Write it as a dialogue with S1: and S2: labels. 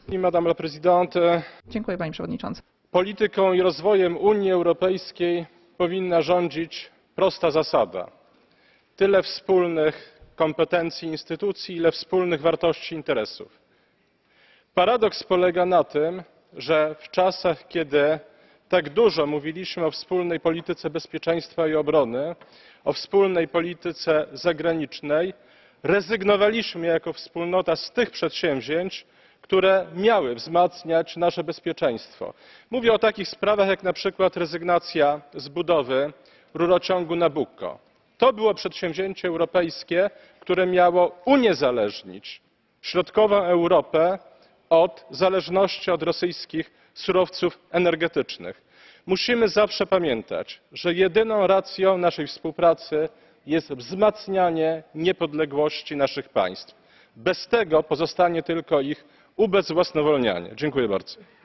S1: Madame la Présidente.
S2: Dziękuję, panie przewodniczący.
S1: Polityką i rozwojem Unii Europejskiej powinna rządzić prosta zasada. Tyle wspólnych kompetencji instytucji, ile wspólnych wartości i interesów. Paradoks polega na tym, że w czasach, kiedy tak dużo mówiliśmy o wspólnej polityce bezpieczeństwa i obrony, o wspólnej polityce zagranicznej, rezygnowaliśmy jako wspólnota z tych przedsięwzięć, które miały wzmacniać nasze bezpieczeństwo. Mówię o takich sprawach jak na przykład rezygnacja z budowy rurociągu Nabucco. To było przedsięwzięcie europejskie, które miało uniezależnić środkową Europę od zależności od rosyjskich surowców energetycznych. Musimy zawsze pamiętać, że jedyną racją naszej współpracy jest wzmacnianie niepodległości naszych państw. Bez tego pozostanie tylko ich ubezwłasnowolnianie. Dziękuję bardzo.